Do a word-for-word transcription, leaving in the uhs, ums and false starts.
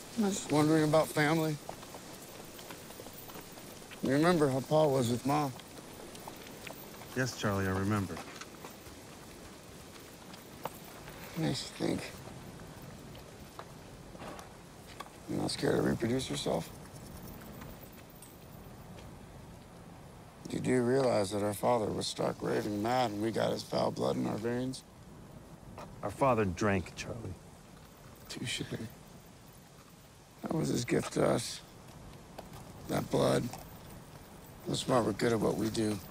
I was just wondering about family. You remember how Paul was with Mom? Yes, Charlie, I remember. Makes you think. You're not scared to reproduce yourself? You do realize that our father was stark raving mad and we got his foul blood in our veins? Our father drank, Charlie. Touche. That was his gift to us. That blood. That's why we're good at what we do.